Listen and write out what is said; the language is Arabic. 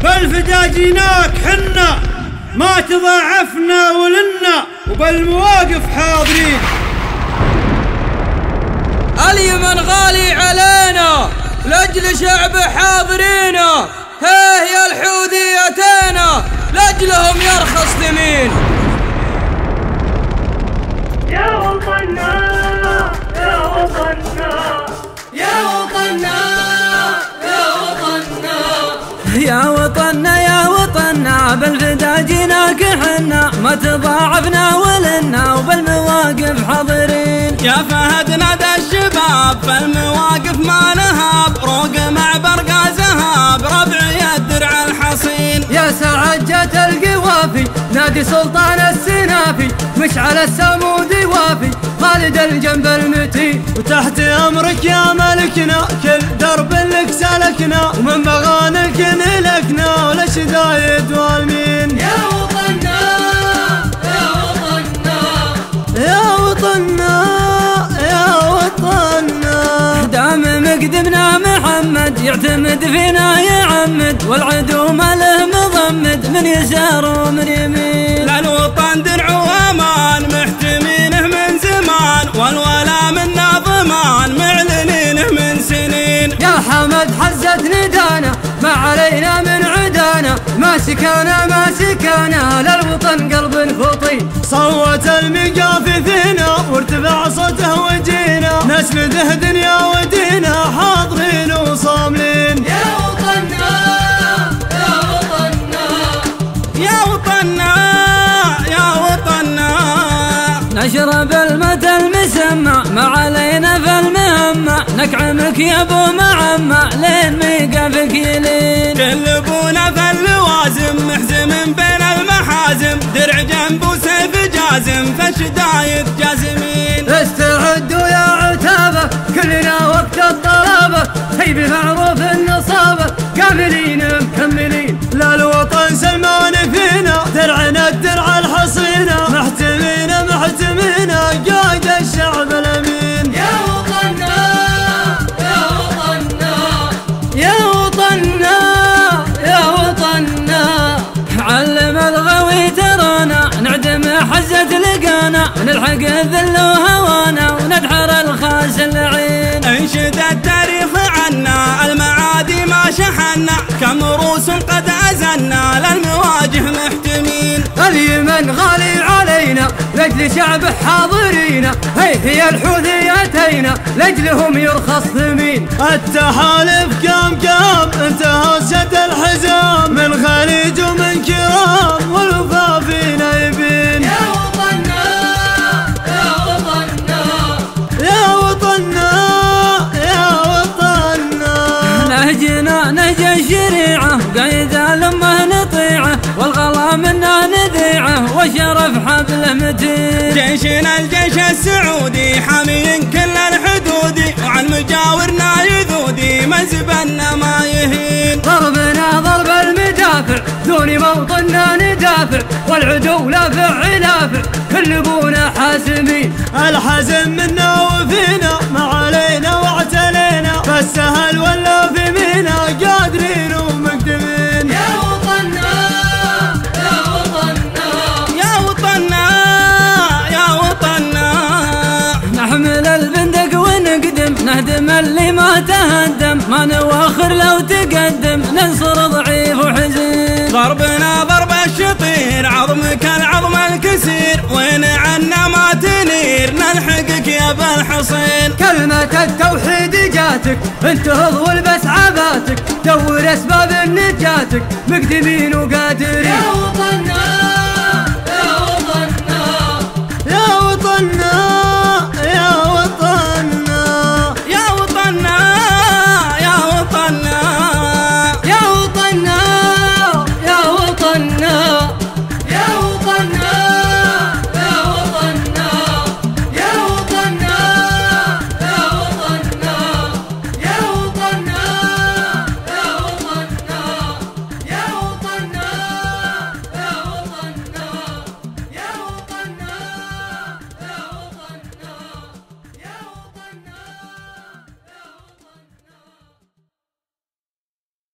بالفدا جيناك حنا ما تضاعفنا ولنا وبالمواقف حاضرين. اليمن غالي علينا لاجل شعب حاضرينا، هيه يا الحوثيتينا لاجلهم يرخص ثمين. يا وطننا يا وطننا يا وطننا يا وطننا يا وطننا يا وطننا بالفدا جيناك حنا ما تضاعفنا ولنا وبالمواقف حاضرين. يا فهد نادى الشباب فالمواقف ما نهاب، روق مع برقا زهاب ربع الدرع الحصين. يا سعد جت القوافي نادي سلطان السنافي، مشعل السمود وافي خالد الجنب المتين. وتحت امرك يا ملكنا كل درب لك سلكنا، ومن مغانك نلكنا والشدايد والمين. يا وطننا يا وطننا يا وطننا يا وطننا دام مقدمنا محمد يعتمد فينا يعمد، والعدو ما له مضمد من يسار ومن يمين. للوطن درع وامان محتمينه من زمان، والولا منا ضمان معلنينه من سنين. يا حمد حزت ندانا ما علينا من عدانا، ما سكانا ما سكانا للوطن قلب فطين. صوت المقافي فينا وارتفع صوته وجينا، نسنده دنيا ودينا حاضرين وصاملين. يا وطننا يا وطننا يا وطننا يا وطننا نشرب المدى المسمى ما علينا فالمهمة، نكعمك يا ابو معمى لين ميقافك يلين. كلبونا فاللوازم محزم بين المحازم، درع جنب وسيف جازم فالشدايد جازمين. استعدوا يا عتابة كلنا وقت الطلبة، هي بمعروف النصابة كاملين مكملين. للوطن سلمان فينا درعنا الدرع الحصينة، محتمينا محتمينا قايد الشعب الامين. يا وطننا يا وطننا يا وطننا يا وطننا علم الغوي ترانا نعدم حزة لقانا، نلحق الذل وهوانا وندحر الخاس اللعين. انشد التاريخ عنا المعادي ما شحنا، كم روس قد أزلنا للمواجه محتمين. اليمن غالي علينا لاجل شعب حاضرينا، هي الحوثيتينا لاجلهم يرخص ثمين. التحالف كام انتهى سد الحزام، من خليج ومن كرام والوفا فينا يبين. يا وطننا يا وطننا يا وطننا يا وطننا نهجنا نهج الشريعة قايد الأمة نطيعه، والغلا منا نذيعه والشرف حبله متين. جيشنا الجيش السعودي حامي كل الحدود، وعن مجاورنا يذودي مزبنا ما يهين. ضربنا ضرب المدافع دون موطننا ندافع، والعدو لافع يلافع كلبونا حاسمين. الحزم منا وفينا ما علينا واعتلينا، فالسهل ولا في مينا قادرين ومقدمين. يا وطننا يا وطننا يا وطننا يا وطننا نحمل البندق ونقدم نهدم اللي ما تهدم، ما نواخر لو تقدم ننصر ضعيف وحزين. ضربنا ضرب الشطير عظمك العظم الكسير، وين عنا ما تنير نلحقك يا بالحصين. كلمة التوحيد جاتك انتهض والبس عباتك، دور اسباب نجاتك مقدمين وقادرين. يا وطننا